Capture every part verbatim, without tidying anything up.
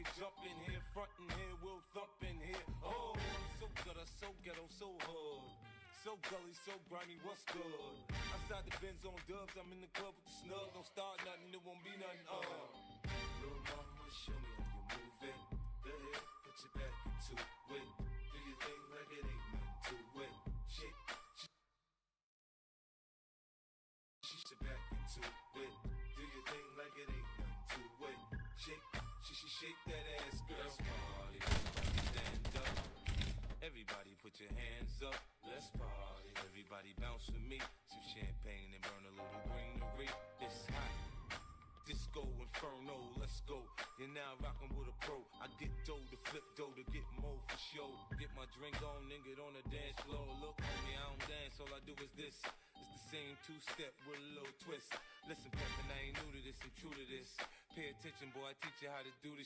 get jumping here, frontin' here, we'll thumpin' here. Oh, I'm so gutter, so ghetto, so hood. So gully, so grimy, what's good? Outside the Benz on dubs, I'm in the club with the snug. Don't start nothing, it won't be nothing, uh. Little mama, show me how you move it. Go ahead, put your back into it. Do your thing like it ain't nothing to it. Shake, shake, shake your back into it. Do your thing like it ain't nothing to it. Shake, she she shake that ass, girl. Let's party, everybody stand up. Everybody put your hands up. Let's party. Everybody bounce with me. Some champagne and burn a little greenery. It's hot. Disco Inferno, let's go. You're now rockin' with a pro. I get dough to flip dough to get more for show. Get my drink on and get on the dance floor. Look, homie, I don't dance, all I do is this. It's the same two-step with a little twist. Listen, Peppin, I ain't new to this, I'm true to this. Pay attention, boy, I teach you how to do this.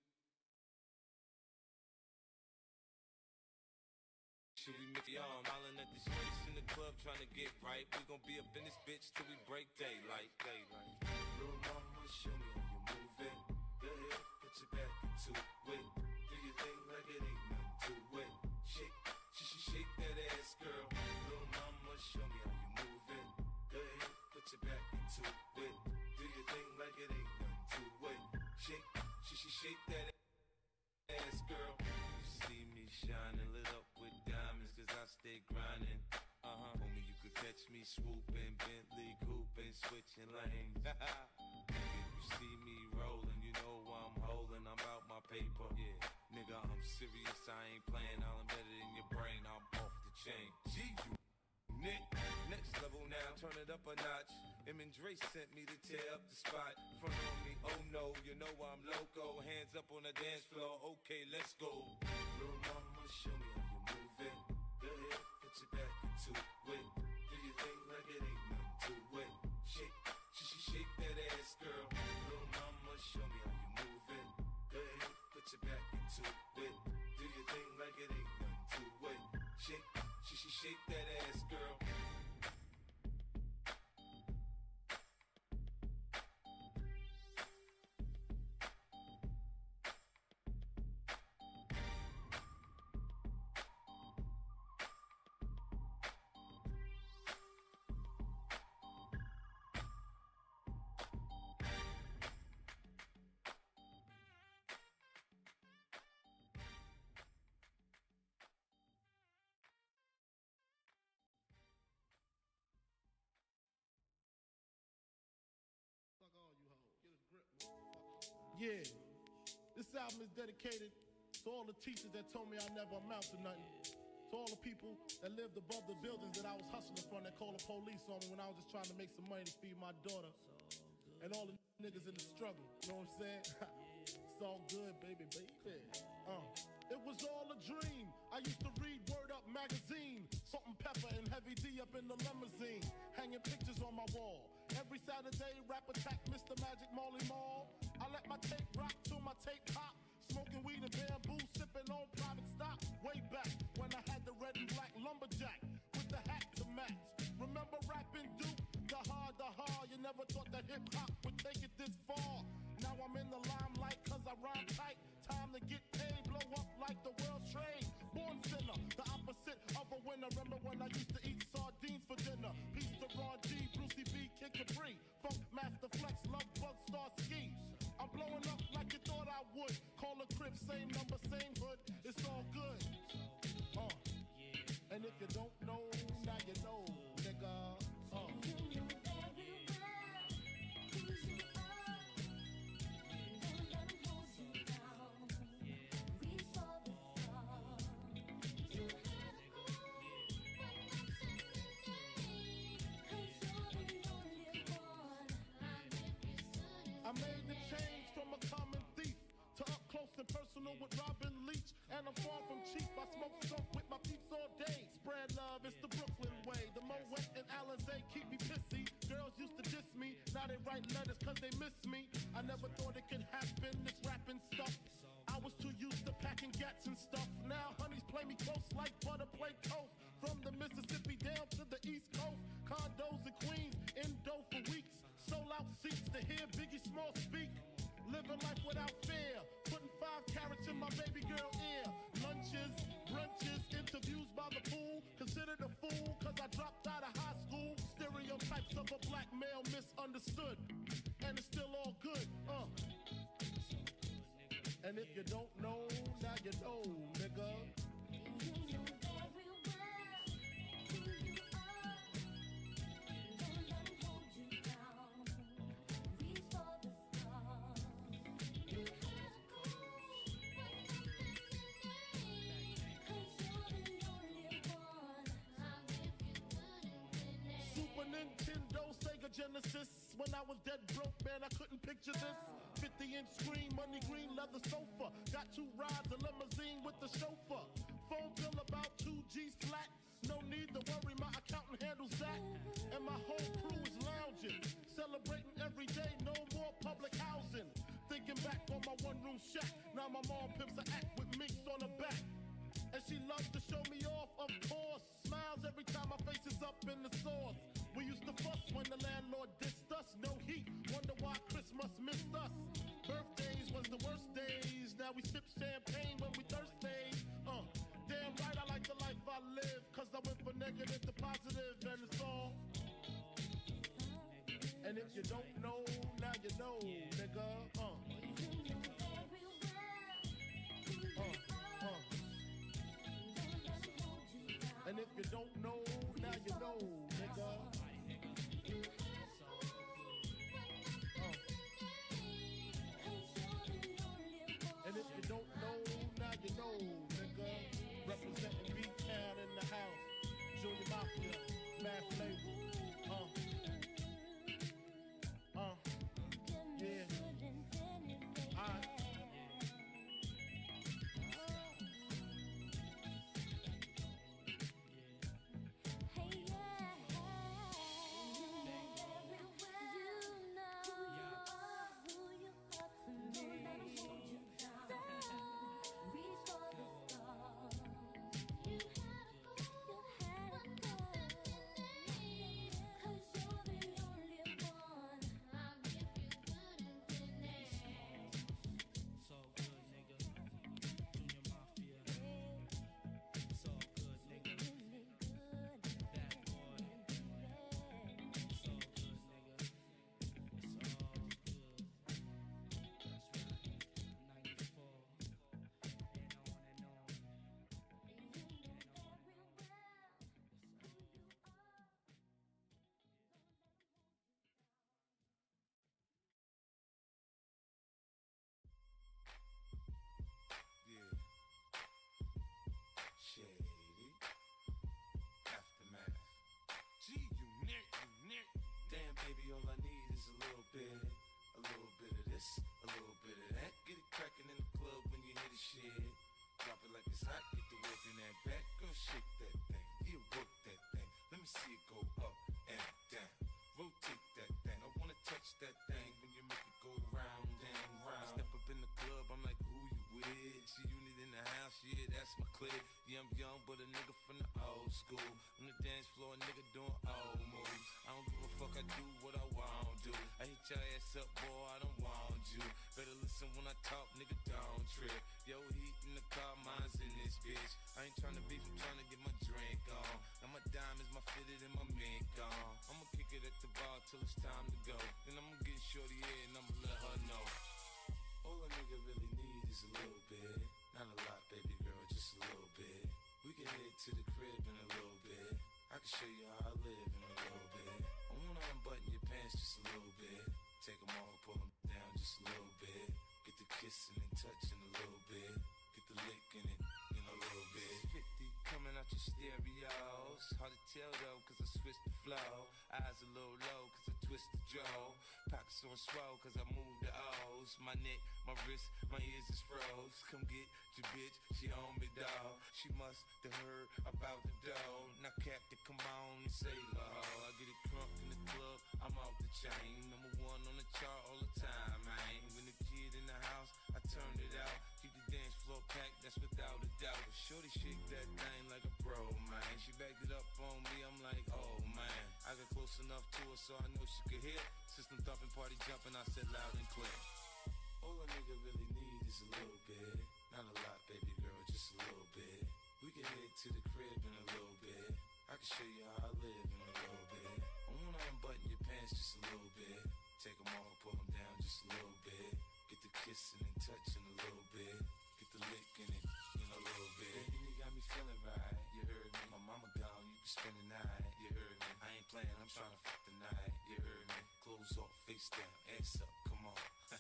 Should we make the arm? Hollin' at the streets in the club trying to get right. We gon' be up in this bitch till we break daylight, daylight. Little mama, show me how you move it. Go ahead, put your back into it. Do your thing like it ain't nothing to it. Shake, she should shake that ass, girl. Little mama, show me how you move it. Go ahead, put your back into it. Do your thing like it ain't nothing to it. Shake, she should shake that ass, girl. You see me shining, lit up with diamonds, cause I stay grinding. Uh-huh. Homie, you could catch me swooping, Bentley cooping, switching lanes. If you see me rolling, you know I'm holding, I'm out my paper. Yeah, nigga, I'm serious, I ain't playing, I'll embed it in your brain, I'm off the chain. Gee, you Nick, next level now, turn it up a notch. Em and Dre sent me to tear up the spot. Front on me, oh no, you know I'm loco. Hands up on the dance floor, okay, let's go. Little mama, show me how you move it. Go ahead, put your back into it. Do your thing like it ain't nothing to it. Shake, she should shake that ass, girl. Little mama, show me how you move it. Go ahead, put your back into it. Do your thing like it ain't nothing to it. Shake, she should shake that ass, girl. Yeah, this album is dedicated to all the teachers that told me I never amount to nothing. To all the people that lived above the buildings that I was hustling from that called the police on me when I was just trying to make some money to feed my daughter. And all the niggas in the struggle, you know what I'm saying? It's all good, baby, baby. Uh, it was all a dream. I used to read Word Up magazine. Salt and Pepper and Heavy D up in the limousine. Hanging pictures on my wall. Every Saturday, rap attack, Mister Magic Molly Mall. I let my tape rock till my tape pop. Smoking weed and bamboo, sipping on private stock. Way back when I had the red and black lumberjack with the hat to match. Remember rapping Duke? The hard, the hard. You never thought that hip hop would take it this far. Now I'm in the limelight cause I rhyme tight. Time to get paid, blow up like the world trade. Born sinner, the opposite of a winner. Remember when I used to eat sardines for dinner? Peace to Ron G, Brucey B, Kid Capri, Funk Master Flex, Love Bug, Star Ski. I'm blowing up like you thought I would. Call a crib, same number, same hood. It's all good. Uh. And if you don't know, now you know, nigga. Uh. I made the change from a common thief to up close and personal with Robin Leach. And I'm far from cheap, I smoke skunk with my peeps all day. Spread love, it's the Brooklyn way. The Moet and Alizé keep me pissy. Girls used to diss me, now they write letters cause they miss me. I never thought it could happen, this rapping stuff. I was too used to packing gats and stuff. Now honeys play me close like butter play toast. From the Mississippi down to the East Coast. Condos in Queens, indo for weeks. Sold out seats to hear Biggie Small speak. Living life without fear, putting five baby girl ear. Lunches, brunches, interviews by the pool. Considered a fool cause I dropped out of high school. Stereotypes of a black male misunderstood. And it's still all good, uh. And if you don't know, now you know, nigga. Nintendo, Sega Genesis. When I was dead broke, man, I couldn't picture this. fifty inch screen, money green, leather sofa. Got two rides, a limousine with the chauffeur. Phone bill about two G's flat. No need to worry, my accountant handles that. And my whole crew is lounging, celebrating every day, no more public housing. Thinking back on my one room shack. Now my mom pimps an act with minks on her back. And she loves to show me off, of course. Smiles every time my face is up in the sauce. We used to fuss when the landlord dissed us. No heat, wonder why Christmas missed us. Birthdays was the worst days. Now we sip champagne when we thirsty. Uh, damn right I like the life I live. Cause I went from negative to positive and it's all. And if you don't know, now you know, nigga. Uh. Uh, uh. And if you don't know, now you know, nigga. And if you don't know, now you know, nigga. Representing B-Town in the house. Junior Mafia, Math Label. Uh. Uh. Yeah. Alright. Yeah, I'm young, but a nigga from the old school. On the dance floor, a nigga doing old moves. I don't give a fuck, I do what I want to. I hit your ass up, boy, I don't want you. Better listen when I talk, nigga, don't trip. Yo, heat in the car, mine's in this bitch. I ain't tryna beef, I'm tryna get my drink on. Now my diamonds, my fitted, and my mink on. I'ma kick it at the bar till it's time to go. Then I'ma get shorty here and I'ma let her know. All a nigga really need is a little bit. Not a lot, baby girl, just a little bit. We can head to the crib in a little bit. I can show you how I live in a little bit. I wanna unbutton your pants just a little bit. Take them off, pull them down just a little bit. Get the kissing and touching a little bit. Get the licking it in a little bit. fifty coming out your stereos. Hard to tell though, cause I switched the flow. Eyes a little low, cause I twist the jaw. Pockets on swole, cause I move the O's. My neck, my wrist, my ears is froze. Come get your bitch, she on me, dawg. She must have heard about the dough. Now Captain, come on and say la ho. I get it crunk in the club, I'm off the chain. Number one on the chart all the time, man. When the kid in the house, I turned it out. Keep the dance floor packed, that's without a doubt. Shorty shake that thing like a pro, man. She backed it up on me, I'm like, oh man. I got close enough to her so I know she could hear. System thumping, party jumping, I said loud and clear. All a nigga really need is a little bit. Not a lot, baby girl, just a little bit. We can head to the crib in a little bit. I can show you how I live in a little bit. I wanna unbutton your pants just a little bit. Take them off, pull them down just a little bit. Get the kissing and touching a little bit. Get the licking it in a little bit. Baby, you got me feeling right, you heard me. My mama gone, you can spend the night, you heard me. I ain't playing, I'm trying to fuck the night, you heard me. Clothes off, face down, ass up, come on.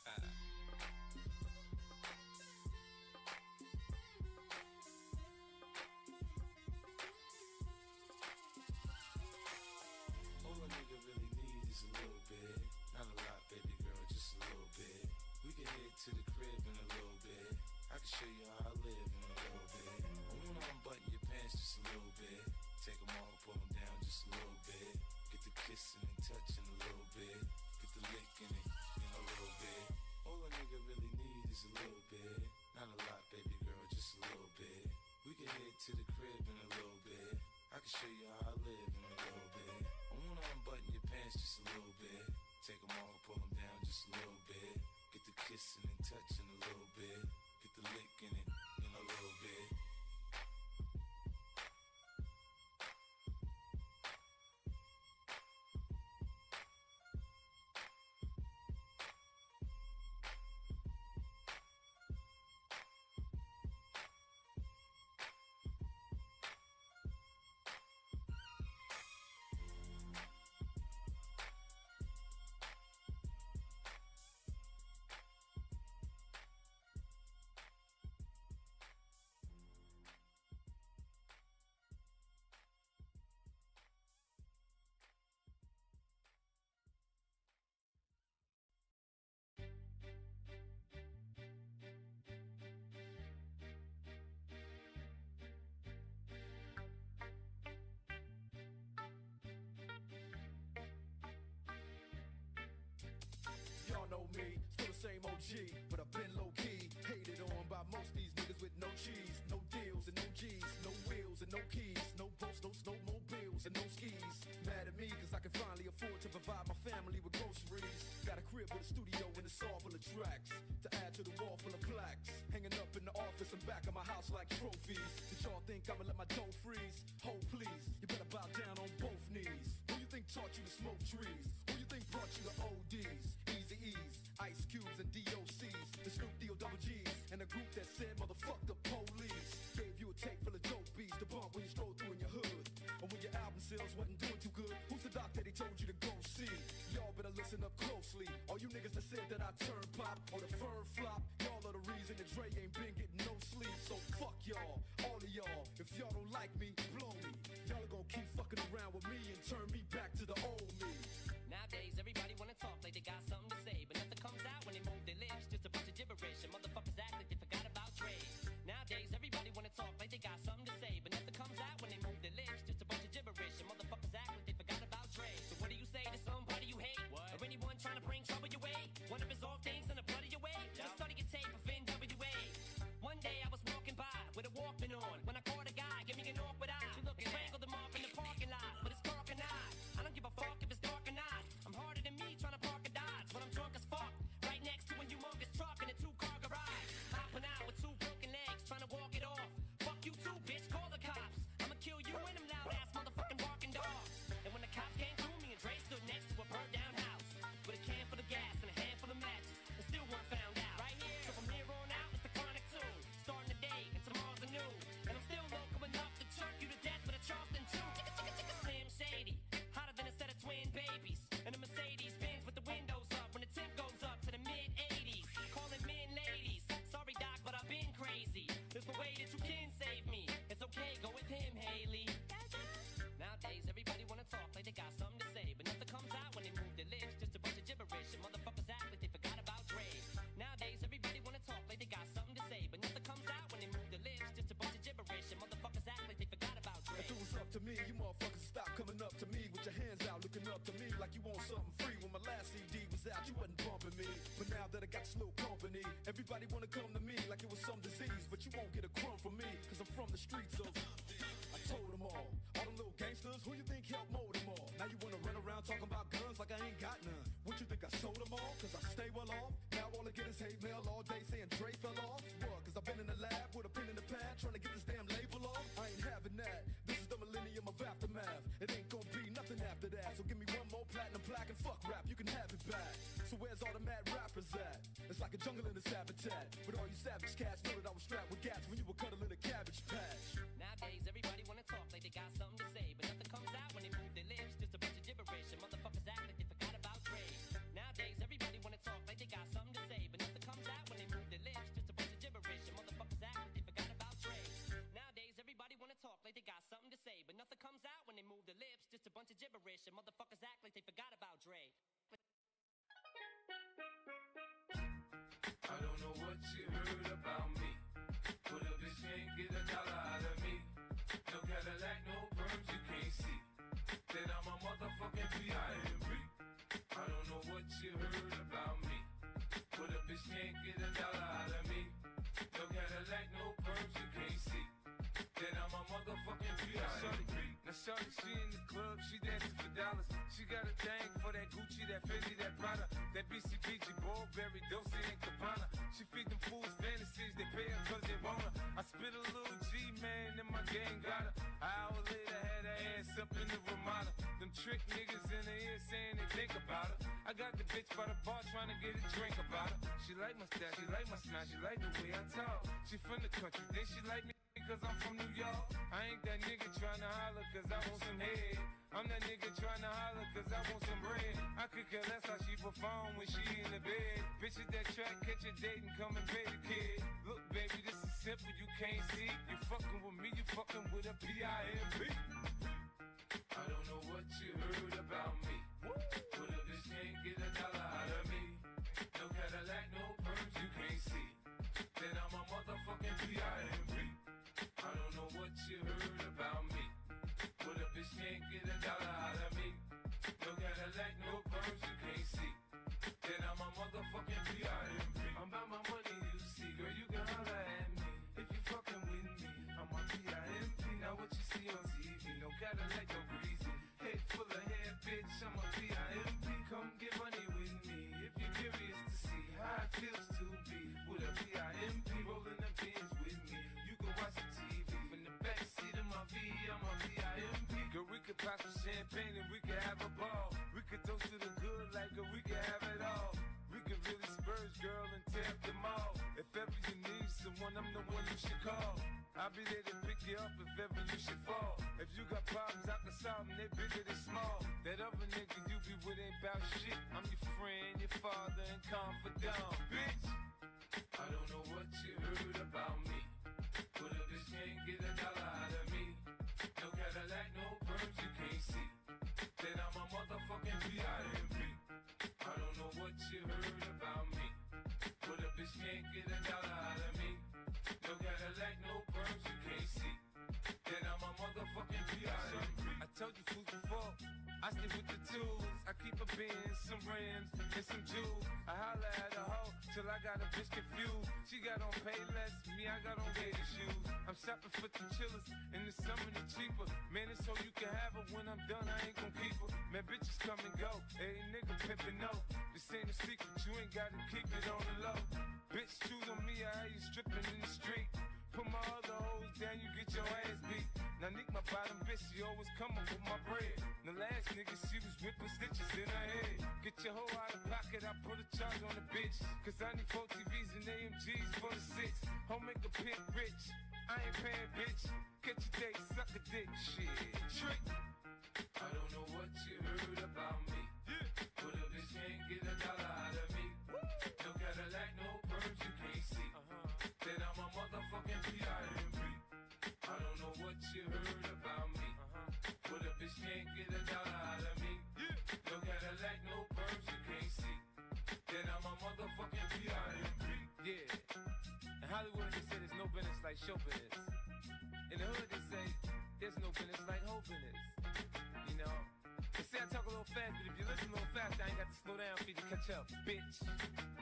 All a nigga really need is a little bit. Not a lot, baby girl, just a little bit. We can head to the crib in a little bit. I can show you how I live in a little bit. I wanna unbutton your pants just a little bit. Take them off, pull them down just a little bit. Get the kissing and touching a little bit. Get the licking it in a little bit. All a nigga really need is a little bit. Not a lot, baby girl, just a little bit. We can head to the crib in a little bit. I can show you how I live in a little bit. I wanna unbutton your pants just a little bit. Take them off, pull them down just a little bit. Get the kissing and touching a little bit. Get the licking it in a little bit. Y'all know me, still the same O G, but I've been low-key. Hated on by most these niggas with no cheese. No deals and no G's, no wheels and no keys. No boats, no snowmobiles and no skis. Mad at me cause I can finally afford to provide my family with groceries. Got a crib with a studio and a saw full of tracks. To add to the wall full of plaques. Hanging up in the office and back of my house like trophies. Did y'all think I'ma let my dough freeze? Hold please, you better bow down on both knees. Who you think taught you to smoke trees? Who you think brought you to O Ds? Easy E's, Ice Cubes and D O C's. The Snoop D O double G's. And a group that said motherfuck the police. Gave you a tape full of dope beats to bump when you stroll through in your hood. And when your album sales wasn't doing too good, who's the doc that they told you to go see? Y'all better listen up closely. All you niggas that said that I turn pop or the firm flop, y'all are the reason that Dre ain't been getting no sleep. So fuck y'all, all of y'all. If y'all don't like me, blow me. Y'all are gonna keep fucking around with me and turn me back to the old me. Nowadays, everybody wanna talk like they got something to say, but nothing comes out when they move their lips. Just a bunch of gibberish, and motherfuckers act like they forgot about Dre. Nowadays, everybody wanna talk like they got something to say, but nothing comes out when they move their lips. Just a bunch of gibberish, and motherfuckers act like they forgot about Dre. So what do you say to somebody you hate? What? Or anyone trying to bring trouble your way? One of his off things in the blood of your way? Just study your tape of N W A. One day I was walking by with a Walkman on when I caught a guy, give me an awkward eye. And strangled him off in the parking lot, but it's dark and I. I don't give a fuck if it's dark or not. I'm harder than me trying to park a Dodge when I'm drunk as fuck. Right next to a humongous truck in a two-car garage. Hopping out with two broken legs, trying to walk it off. Fuck you too, bitch, call the cops. I'ma kill you and them loud-ass motherfucking barking dogs. And when the cops came through, me and Dre stood next to a burned-down house with a can full of gas and a handful of matches, and still weren't found out. Right here. So from here on out, it's the chronic too. Starting the day, and tomorrow's a new. And I'm still local enough to choke you to death with a Charleston chew. Chicka, chicka, chicka, Slim Shady, hotter than a set of twin babies. And a Mercedes Benz with the windows up when the temp goes up to the mid eighties. Calling men ladies. Sorry, Doc, but I've been crazy. There's no way that you can save me. It's okay, go with him, Haley. Nowadays, everybody wanna talk like they got something to say, but nothing comes out when they move their lips. Just a bunch of gibberish, and motherfuckers act like they forgot about Dre. Nowadays, everybody wanna talk like they got something to say, but nothing comes out when they move their lips. Just a bunch of gibberish, and motherfuckers act like they forgot about Dre. If it was up to me, you motherfuckers stop coming up to me with your hands out, looking up to me like you want something free. When my last C D was out, you wasn't bumping me. But now that I got this little company, everybody wanna come to me like it was some disease. But you won't get a crumb from me, cause I'm from the streets of. I told them all, all them little gangsters, who you think helped mold them all? Now you wanna run around talking about guns like I ain't got none. What you think I sold them all? Cause I stay well off. Now all I get is hate mail all day saying Dre fell off. What? Cause I I've been in the lab with a pen in the pad, trying to get this damn label off. I ain't having that. This is the millennium of aftermath. It ain't gonna be nothing after that. So give me one more platinum plaque and fuck rap, you can have it back. So where's all the mad rappers at? It's like a jungle in this habitat. But all you savage cats know that I was strapped with gats when you were cuddling a cabbage patch. Nowadays, everybody wanna talk like they got something to say, but nothing comes out when they move their lips. Just a bunch of gibberish, and motherfuckers act like they forgot about Dre. Nowadays, everybody wanna talk like they got something to say, but nothing comes out when they move their lips. Just a bunch of gibberish, and motherfuckers act like they forgot about Dre. Nowadays, everybody wanna talk like they got something to say, but nothing comes out when they move their lips. Just a bunch of gibberish, and motherfuckers act like they forgot about Dre. I don't know what you heard about me, but a bitch can't get a dollar out of me. No Cadillac, no perms you can't see. Then I'm a motherfucking P I M P. I don't know what you heard about me, but a bitch can't get a dollar out of me. No Cadillac, no perms you can't see. Then I'm a motherfucking P I M P. Now shorty, she in the club, she dancing for dollars. She got a thing for that Gucci, that Fendi, that Prada, that B C B G, Burberry, Dolce and Gabbana. She feed them fools fantasies, they pay her cause they want her. I spit a little G, man, and my gang got her. An hour later, had her ass up in the Ramada. Them trick niggas in the ear saying they think about her. I got the bitch by the bar trying to get a drink about her. She like my style, she like my smile, she like the way I talk. She from the country, then she like me cause I'm from New York. I ain't that nigga tryna holler cause I want some head. I'm that nigga tryna holler cause I want some bread. I could care less how she perform when she in the bed. Bitch at that track, catch a date and come and pay the kid. Look baby, this is simple, you can't see. You fucking with me, you fucking with a P I M P. I don't know what you heard about me, but a bitch can't get a dollar out of me. No Cadillac, no perms you can't see. Then I'm a motherfucking P I M P. I don't know what you heard about me, but a bitch can't get a dollar out of me. No Cadillac, no perms you can't see. Then I'm a motherfucking P I M P. I'm about my money, you see, girl, you can holler at me. If you fucking with me, I'm a P I M P. Now what you see on T V, no Cadillac, no greasy. Head full of hair, bitch, I'm a P I M P. Come get money with me, if you're curious to see how it feels to be with a P I M P. Rolling the pins with me, you can watch the T V. From the backseat of my V, I'm a P I M P. Girl, we could pop some champagne and we could have a ball. We could toast to the good like a we could have it all. We could really spurge, girl, and tear up them all. If ever you need someone, I'm the one you should call. I'll be there to pick you up if ever you should fall. If you got problems, I can solve them, they bigger than small. That other nigga you be with ain't bout shit. I'm your friend, your father, and confidant, bitch. I don't know what you heard about me, but a bitch can't get a dollar out of me. No Cadillac, no perms you can't see. Then I'm a motherfucking P I M P. I don't know what you heard about me, but a bitch can't get a dollar out of me. No Cadillac, no perms you can't see. Then I'm a motherfucking P I M P. I told you fools before, I stick with the tools. I keep a Benz, some rims, and some jewels. I holler at a hoe till I got a bitch confused. She got on Payless, me I got on gator shoes. I'm shopping for the chillers, in the summer the cheaper. Man, it's so you can have her. When I'm done, I ain't gon' keep her. Man, bitches come and go. Hey, nigga pimpin' no. This ain't a secret, you ain't gotta keep it on the low. Bitch, choose on me, I how you stripping in the street. Put my other hoes down, you get your ass beat. Now Nick, my bottom bitch, she always coming with my bread. The last nigga, she was whipping stitches in her head. Get your hoe out of pocket, I put a charge on the bitch. Cause I need four T Vs and A M Gs for the six. Home make a pimp rich, I ain't paying bitch. Catch a date, suck a dick, shit. Trick. I don't know what you heard about me, but a bitch can't get a dollar out of me. No Cadillac, no perms you can't see. Then I'm a motherfucking P I M P. I don't know what you heard about me, but a bitch can't get a dollar out of me. No Cadillac, no perms you can't see. Then I'm a motherfucking P I M P. Yeah. In Hollywood they say there's no business like show business. In the hood they say there's no business like hoe business. You know, they say I talk a little fast, but if you listen a little fast, I ain't got to slow down for you to catch up, bitch.